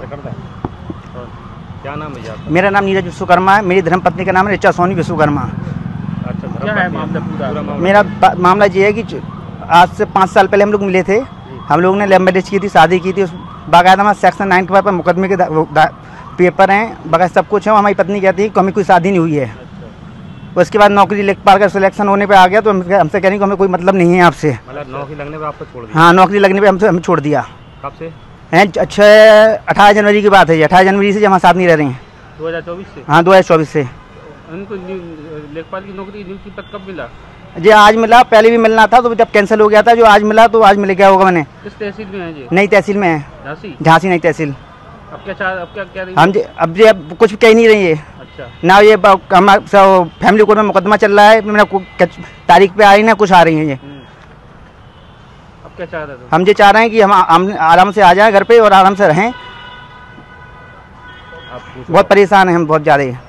क्या नाम है आपका? मेरा नाम नीरज विश्वकर्मा है। मेरी धर्मपत्नी का नाम है ऋचा सोनी विश्वकर्मा। अच्छा, क्या है मामला पूरा? मेरा मामला ये है कि आज से 5 साल पहले हम लोग मिले थे। हम लोग ने लव मैरिज की थी, शादी की थी। उस बाकायदा हमारा सेक्शन 9 के पर मुकदमे के पेपर हैं, बाकायदा सब कुछ है। हमारी पत्नी कहती है कि हमें कोई शादी नहीं हुई है। उसके बाद नौकरी लेखपाल का सिलेक्शन होने पे आ गया तो हमसे कह रही कि हमें कोई मतलब नहीं है आपसे। मतलब नौकरी लगने पे आपको छोड़ दिया? हाँ, नौकरी लगने पे हमें छोड़ दिया। कब से? अच्छा, 18 जनवरी की बात है। 18 जनवरी से जब हम साथ नहीं रह रहे हैं। 2024 से? हाँ, 2024 से। उनको लेखपाल की नौकरी नियुक्ति पद कब मिला? जी आज मिला, पहले भी मिलना था तो जब कैंसिल हो गया था। जो आज मिला तो आज मिल गया होगा। मैंने किस तहसील में है जी? नई तहसील में है, झांसी नई तहसील। अब क्या रही? हम जी अब कुछ कह नहीं रही है। अच्छा, ना ये हम फैमिली कोर्ट में मुकदमा चल रहा है, मेरा तारीख पे आ रही ना कुछ आ रही है। ये अब क्या चाह रहे थे? हम ये चाह रहे हैं कि हम आराम से आ जाएं घर पे और आराम से रहें। बहुत परेशान हैं हम, बहुत ज़्यादा।